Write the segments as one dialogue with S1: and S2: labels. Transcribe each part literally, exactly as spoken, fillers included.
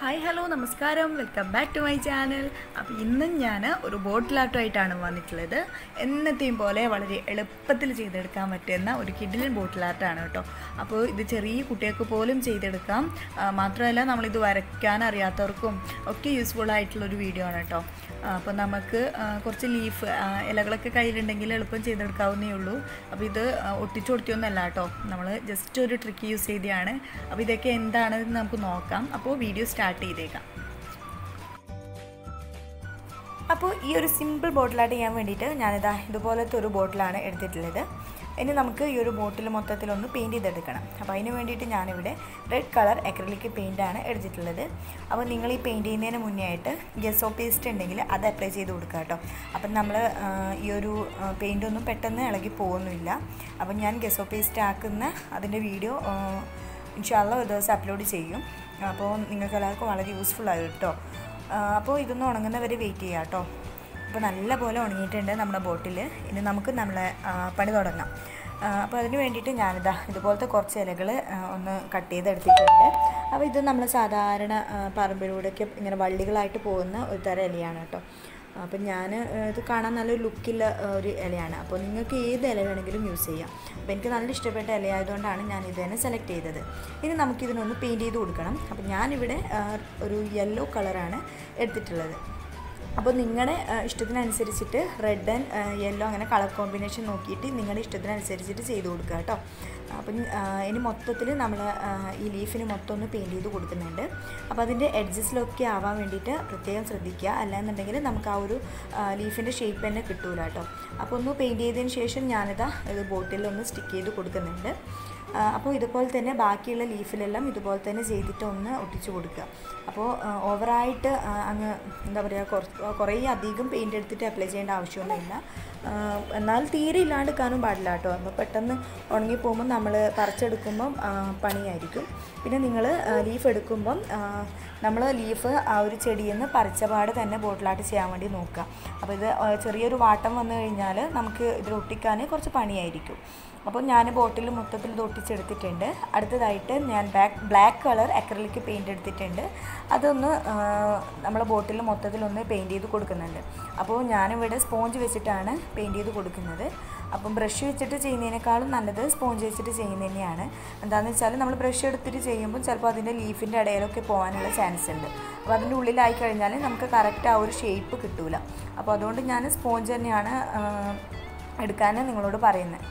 S1: Hi hello നമസ്കാരം, welcome back to my channel. അപ്പോൾ ഇന്നും ഞാൻ ഒരു ബോട്ടിൽ ആർട്ടായിട്ടാണ് വന്നിട്ടുള്ളത്. എന്നത്തെയും പോലെ വളരെ എളുപ്പത്തിൽ ചെയ്തെടുക്കാൻ പറ്റുന്ന ഒരു കിഡിലൻ ബോട്ടിൽ ആർട്ടാണ് കേട്ടോ. അപ്പോൾ ഇത് ചെറിയ കുട്ടികൾക്ക് പോലും ചെയ്തെടുക്കാം. മാത്രമല്ല നമ്മളിത് വരയ്ക്കാൻ അറിയാത്തവർക്കും ഒക്കെ യൂസ്ഫുൾ ആയിട്ടുള്ളൊരു വീഡിയോ ആണ് കേട്ടോ. അപ്പോൾ നമുക്ക് കുറച്ച് ലീഫ് ഇലകളൊക്കെ കയ്യിലുണ്ടെങ്കിൽ എളുപ്പം ചെയ്തെടുക്കാവുന്നേ ഉള്ളൂ. അപ്പോൾ ഇത് ഒട്ടിച്ചു കൊടുത്തിയൊന്നല്ല കേട്ടോ, നമ്മൾ ജസ്റ്റ് ഒരു ട്രിക്ക് യൂസ് ചെയ്തതാണ്. അപ്പോൾ ഇതൊക്കെ എന്താണെന്ന് നമുക്ക് നോക്കാം. അപ്പോൾ വീഡിയോ സ്റ്റാർട്ട് ചെയ്തേക്കാം. അപ്പോൾ ഈ ഒരു സിമ്പിൾ ബോട്ടിലായിട്ട് ചെയ്യാൻ വേണ്ടിയിട്ട് ഞാനിതാ ഇതുപോലത്തെ ഒരു ബോട്ടിലാണ് എടുത്തിട്ടുള്ളത്. ഇനി നമുക്ക് ഈ ഒരു ബോട്ടിൽ മൊത്തത്തിലൊന്ന് പെയിൻറ്റ് ചെയ്തെടുക്കണം. അപ്പോൾ അതിന് വേണ്ടിയിട്ട് ഞാനിവിടെ റെഡ് കളർ അക്രിലിക് പെയിൻറ്റാണ് എടുത്തിട്ടുള്ളത്. അപ്പോൾ നിങ്ങൾ ഈ പെയിൻറ്റ് ചെയ്യുന്നതിന് മുന്നേ ആയിട്ട് ഗെസോ പേസ്റ്റ് ഉണ്ടെങ്കിൽ അത് അപ്ലൈ ചെയ്ത് കൊടുക്കുക കേട്ടോ. അപ്പം നമ്മൾ ഈ ഒരു പെയിൻറ്റൊന്നും പെട്ടെന്ന് ഇളകി പോകുന്നില്ല. അപ്പം ഞാൻ ഗെസോ പേസ്റ്റ് ആക്കുന്ന അതിൻ്റെ വീഡിയോ ഇൻഷാല്ലാ ഒരു ദിവസം അപ്ലോഡ് ചെയ്യും. അപ്പോൾ നിങ്ങൾക്ക് എല്ലാവർക്കും വളരെ യൂസ്ഫുൾ ആകും കേട്ടോ. അപ്പോൾ ഇതൊന്ന് ഉണങ്ങുന്നവരെ വെയിറ്റ് ചെയ്യാം കേട്ടോ. അപ്പോൾ നല്ലപോലെ ഉണങ്ങിയിട്ടുണ്ട് നമ്മുടെ ബോട്ടിൽ. ഇനി നമുക്ക് നമ്മളെ പണി തുടങ്ങാം. അപ്പോൾ അതിന് വേണ്ടിയിട്ട് ഞാനിതാ ഇതുപോലത്തെ കുറച്ച് ഇലകൾ ഒന്ന് കട്ട് ചെയ്തെടുത്തിട്ടുണ്ട്. അപ്പോൾ ഇത് നമ്മൾ സാധാരണ പറമ്പിലൂടെയൊക്കെ ഇങ്ങനെ വള്ളികളായിട്ട് പോകുന്ന ഒരു തരം ഇലയാണ് കേട്ടോ. അപ്പം ഞാൻ ഇത് കാണാൻ നല്ലൊരു ലുക്കില്ല ഒരു ഇലയാണ്. അപ്പോൾ നിങ്ങൾക്ക് ഏത് ഇല വേണമെങ്കിലും യൂസ് ചെയ്യാം. അപ്പോൾ എനിക്ക് നല്ല ഇഷ്ടപ്പെട്ട ഇലയായതുകൊണ്ടാണ് ഞാൻ ഇത് തന്നെ സെലക്ട് ചെയ്തത്. ഇനി നമുക്കിതിനൊന്ന് പെയിൻറ്റ് ചെയ്ത് കൊടുക്കണം. അപ്പോൾ ഞാനിവിടെ ഒരു യെല്ലോ കളറാണ് എടുത്തിട്ടുള്ളത്. അപ്പോൾ നിങ്ങളുടെ ഇഷ്ടത്തിനനുസരിച്ചിട്ട് റെഡ് ആൻഡ് യെല്ലോ അങ്ങനെ കളർ കോമ്പിനേഷൻ നോക്കിയിട്ട് നിങ്ങളുടെ ഇഷ്ടത്തിനനുസരിച്ചിട്ട് ചെയ്ത് കൊടുക്കുക കേട്ടോ. അപ്പം ഇനി മൊത്തത്തിൽ നമ്മൾ ഈ ലീഫിന് മൊത്തം ഒന്ന് പെയിൻറ്റ് ചെയ്ത് കൊടുക്കുന്നുണ്ട്. അപ്പോൾ അതിൻ്റെ എഡ്ജസിലൊക്കെ ആവാൻ വേണ്ടിയിട്ട് പ്രത്യേകം ശ്രദ്ധിക്കുക. അല്ലാന്നുണ്ടെങ്കിൽ നമുക്ക് ആ ഒരു ലീഫിൻ്റെ ഷേപ്പ് തന്നെ കിട്ടൂല കേട്ടോ. അപ്പോൾ ഒന്ന് പെയിൻറ്റ് ചെയ്തതിന് ശേഷം ഞാനിതാ ഇത് ബോട്ടിലൊന്ന് സ്റ്റിക്ക് ചെയ്ത് കൊടുക്കുന്നുണ്ട്. അപ്പോൾ ഇതുപോലെ തന്നെ ബാക്കിയുള്ള ലീഫിലെല്ലാം ഇതുപോലെ തന്നെ ചെയ്തിട്ട് ഒന്ന് ഒട്ടിച്ച് കൊടുക്കുക. അപ്പോൾ ഓവറായിട്ട് അങ്ങ് എന്താ പറയുക കുറച്ച് കുറേ അധികം പെയിൻറ്റ് എടുത്തിട്ട് അപ്ലൈ ചെയ്യേണ്ട ആവശ്യമൊന്നുമില്ല. എന്നാൽ തീരെ ഇല്ലാണ്ടിരിക്കാനും പാടില്ല കേട്ടോ. അപ്പോൾ പെട്ടെന്ന് ഉണങ്ങി പോകുമ്പോൾ നമ്മൾ പറിച്ചെടുക്കുമ്പം പണിയായിരിക്കും. പിന്നെ നിങ്ങൾ ലീഫ് എടുക്കുമ്പം നമ്മൾ ലീഫ് ആ ഒരു ചെടിയിൽ നിന്ന് പറിച്ച പാട് തന്നെ ബോട്ടിലായിട്ട് ചെയ്യാൻ വേണ്ടി നോക്കുക. അപ്പോൾ ഇത് ചെറിയൊരു വാട്ടം വന്നു കഴിഞ്ഞാൽ നമുക്ക് ഇതിൽ ഒട്ടിക്കാൻ കുറച്ച് പണിയായിരിക്കും. അപ്പോൾ ഞാൻ ബോട്ടിൽ മൊത്തത്തിൽ ഇത് ഒട്ടിച്ചെടുത്തിട്ടുണ്ട്. അടുത്തതായിട്ട് ഞാൻ black black colour acrylic paint എടുത്തിട്ടുണ്ട്. അതൊന്ന് നമ്മൾ ബോട്ടിൽ മൊത്തത്തിലൊന്ന് പെയിൻറ്റ് ചെയ്ത് കൊടുക്കുന്നുണ്ട്. അപ്പോൾ ഞാനിവിടെ സ്പോഞ്ച് വെച്ചിട്ടാണ് പെയിൻറ്റ് ചെയ്ത് കൊടുക്കുന്നത്. അപ്പം ബ്രഷ് വെച്ചിട്ട് ചെയ്യുന്നതിനേക്കാളും നല്ലത് സ്പോഞ്ച് വെച്ചിട്ട് ചെയ്യുന്നത് തന്നെയാണ്. എന്താണെന്ന് വെച്ചാൽ നമ്മൾ ബ്രഷ് എടുത്തിട്ട് ചെയ്യുമ്പോൾ ചിലപ്പോൾ അതിൻ്റെ ലീഫിൻ്റെ ഇടയിലൊക്കെ പോകാനുള്ള ചാൻസ് ഉണ്ട്. അപ്പോൾ അതിൻ്റെ ഉള്ളിലായി കഴിഞ്ഞാൽ നമുക്ക് കറക്റ്റ് ആ ഒരു ഷേപ്പ് കിട്ടില്ല. അപ്പോൾ അതുകൊണ്ട് ഞാൻ സ്പോഞ്ച് തന്നെയാണ് എടുക്കാൻ നിങ്ങളോട് പറയുന്നത്.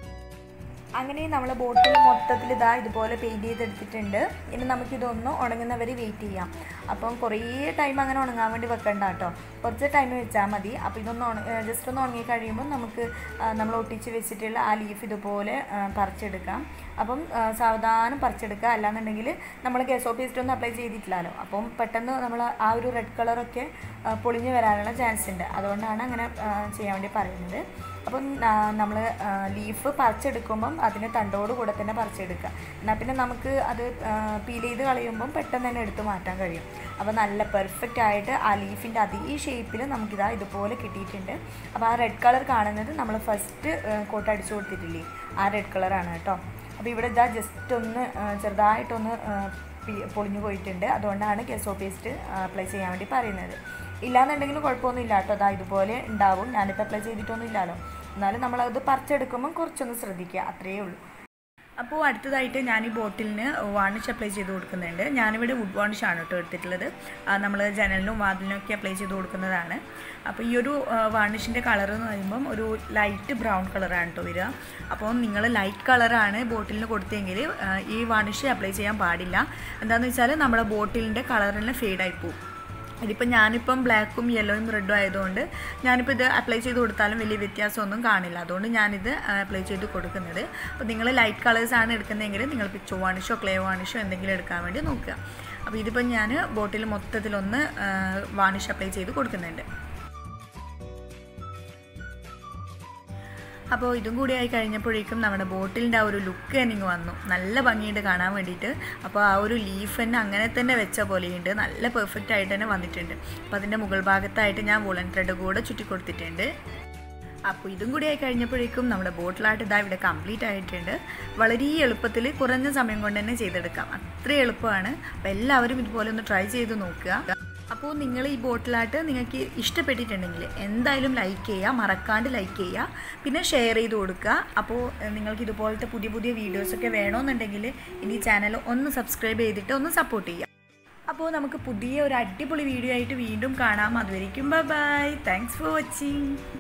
S1: അങ്ങനെ നമ്മൾ ബോട്ടിൽ മൊത്തത്തിൽ ഇതാ ഇതുപോലെ പെയിൻറ്റ് ചെയ്തെടുത്തിട്ടുണ്ട്. ഇനി നമുക്കിതൊന്ന് ഉണങ്ങുന്നവരെ വെയിറ്റ് ചെയ്യാം. അപ്പം കുറേ ടൈം അങ്ങനെ ഉണങ്ങാൻ വേണ്ടി വെക്കണ്ട കേട്ടോ, കുറച്ച് ടൈം വെച്ചാൽ മതി. അപ്പോൾ ഇതൊന്ന് ഉണ ജസ്റ്റ് ഒന്ന് ഉണങ്ങി കഴിയുമ്പോൾ നമുക്ക് നമ്മൾ ഒട്ടിച്ച് വെച്ചിട്ടുള്ള ആ ലീഫ് ഇതുപോലെ പറിച്ചെടുക്കാം. അപ്പം സാവധാനം പറിച്ചെടുക്കുക. അല്ലാന്നുണ്ടെങ്കിൽ നമ്മൾ ഗെസോ പേസ്റ്റ് ഒന്നും അപ്ലൈ ചെയ്തിട്ടില്ലല്ലോ. അപ്പം പെട്ടെന്ന് നമ്മൾ ആ ഒരു റെഡ് കളറൊക്കെ പൊളിഞ്ഞ് വരാനുള്ള ചാൻസ് ഉണ്ട്. അതുകൊണ്ടാണ് അങ്ങനെ ചെയ്യാൻ വേണ്ടി പറയുന്നത്. അപ്പം നമ്മൾ ലീഫ് പറിച്ചെടുക്കുമ്പം അതിന് തണ്ടോട് കൂടെ തന്നെ പറിച്ചെടുക്കുക. എന്നാൽ പിന്നെ നമുക്ക് അത് പീൽ ചെയ്ത് കളയുമ്പം പെട്ടെന്ന് തന്നെ എടുത്ത് മാറ്റാൻ കഴിയും. അപ്പോൾ നല്ല പെർഫെക്റ്റ് ആയിട്ട് ആ ലീഫിൻ്റെ അതേ ഷേപ്പിൽ നമുക്കിതാ ഇതുപോലെ കിട്ടിയിട്ടുണ്ട്. അപ്പോൾ ആ റെഡ് കളർ കാണുന്നത് നമ്മൾ ഫസ്റ്റ് കോട്ട് അടിച്ചു കൊടുത്തിട്ടില്ലേ, ആ റെഡ് കളറാണ് കേട്ടോ. അപ്പോൾ ഇവിടെ ഇതാ ജസ്റ്റ് ഒന്ന് ചെറുതായിട്ടൊന്ന് പൊളിഞ്ഞു പോയിട്ടുണ്ട്. അതുകൊണ്ടാണ് ഗെസോ പേസ്റ്റ് അപ്ലൈ ചെയ്യാൻ വേണ്ടി പറയുന്നത്. ഇല്ലാന്നുണ്ടെങ്കിൽ കുഴപ്പമൊന്നുമില്ല കേട്ടോ. അതാ ഇതുപോലെ ഉണ്ടാവും. ഞാനിപ്പോൾ അപ്ലൈ ചെയ്തിട്ടൊന്നും ഇല്ലല്ലോ. എന്നാലും നമ്മളത് പറിച്ചെടുക്കുമ്പം കുറച്ചൊന്ന് ശ്രദ്ധിക്കുക, അത്രയേ ഉള്ളൂ. അപ്പോൾ അടുത്തതായിട്ട് ഞാൻ ഈ ബോട്ടിലിന് വാർണിഷ് അപ്ലൈ ചെയ്ത് കൊടുക്കുന്നുണ്ട്. ഞാനിവിടെ വുഡ് വാർണിഷാണ് കേട്ടോ എടുത്തിട്ടുള്ളത്. നമ്മൾ ജനലിനും വാതിലിനും ഒക്കെ അപ്ലൈ ചെയ്ത് കൊടുക്കുന്നതാണ്. അപ്പോൾ ഈ ഒരു വാർണിഷിൻ്റെ കളർ എന്ന് പറയുമ്പം ഒരു ലൈറ്റ് ബ്രൗൺ കളറാണ് കേട്ടോ വരിക. അപ്പോൾ നിങ്ങൾ ലൈറ്റ് കളറാണ് ബോട്ടിലിന് കൊടുത്തെങ്കിൽ ഈ വാർണിഷ് അപ്ലൈ ചെയ്യാൻ പാടില്ല. എന്താണെന്ന് വെച്ചാൽ നമ്മുടെ ബോട്ടിലിൻ്റെ കളറിന് ഫെയ്ഡായി പോകും. ഇതിപ്പോൾ ഞാനിപ്പം ബ്ലാക്കും യെല്ലോയും റെഡും ആയതുകൊണ്ട് ഞാനിപ്പോൾ ഇത് അപ്ലൈ ചെയ്ത് കൊടുത്താലും വലിയ വ്യത്യാസമൊന്നും കാണില്ല. അതുകൊണ്ട് ഞാനിത് അപ്ലൈ ചെയ്ത് കൊടുക്കുന്നത്. അപ്പോൾ നിങ്ങൾ ലൈറ്റ് കളേഴ്സാണ് എടുക്കുന്നതെങ്കിൽ നിങ്ങൾ പിച്ചോ വാണിഷോ ക്ലേ വാണിഷോ എന്തെങ്കിലും എടുക്കാൻ വേണ്ടി നോക്കുക. അപ്പോൾ ഇതിപ്പം ഞാൻ ബോട്ടിൽ മൊത്തത്തിലൊന്ന് വാണിഷ് അപ്ലൈ ചെയ്ത് കൊടുക്കുന്നുണ്ട്. അപ്പോൾ ഇതും കൂടി ആയി കഴിഞ്ഞപ്പോഴേക്കും നമ്മുടെ ബോട്ടിലിൻ്റെ ആ ഒരു ലുക്ക് തന്നെ ഇങ്ങ് വന്നു. നല്ല ഭംഗിയുണ്ട് കാണാൻ വേണ്ടിയിട്ട്. അപ്പോൾ ആ ഒരു ലീഫ് തന്നെ അങ്ങനെ തന്നെ വെച്ച പോലെയുണ്ട്. നല്ല പെർഫെക്റ്റ് ആയിട്ട് തന്നെ വന്നിട്ടുണ്ട്. അപ്പോൾ അതിൻ്റെ മുകൾ ഭാഗത്തായിട്ട് ഞാൻ വൂളൻ ത്രെഡ് കൂടെ ചുറ്റി കൊടുത്തിട്ടുണ്ട്. അപ്പോൾ ഇതും കൂടി ആയി കഴിഞ്ഞപ്പോഴേക്കും നമ്മുടെ ബോട്ടിൽ ആർട്ട് ഇതാ ഇവിടെ കംപ്ലീറ്റ് ആയിട്ടുണ്ട്. വളരെ എളുപ്പത്തിൽ കുറഞ്ഞ സമയം കൊണ്ട് തന്നെ ചെയ്തെടുക്കാം, അത്ര എളുപ്പമാണ്. അപ്പോൾ എല്ലാവരും ഇതുപോലെ ഒന്ന് ട്രൈ ചെയ്ത് നോക്കുക. അപ്പോൾ നിങ്ങൾ ഈ ബോട്ടിൽ ആർട്ട് നിങ്ങൾക്ക് ഇഷ്ടപ്പെട്ടിട്ടുണ്ടെങ്കിൽ എന്തായാലും ലൈക്ക് ചെയ്യുക, മറക്കാണ്ട് ലൈക്ക് ചെയ്യുക, പിന്നെ ഷെയർ ചെയ്ത് കൊടുക്കുക. അപ്പോൾ നിങ്ങൾക്ക് ഇതുപോലത്തെ പുതിയ പുതിയ വീഡിയോസൊക്കെ വേണമെന്നുണ്ടെങ്കിൽ ഇനി ചാനൽ ഒന്ന് സബ്സ്ക്രൈബ് ചെയ്തിട്ട് ഒന്ന് സപ്പോർട്ട് ചെയ്യുക. അപ്പോൾ നമുക്ക് പുതിയ ഒരു അടിപൊളി വീഡിയോ ആയിട്ട് വീണ്ടും കാണാം. അതുവരേക്കും bye bye. Thanks for watching.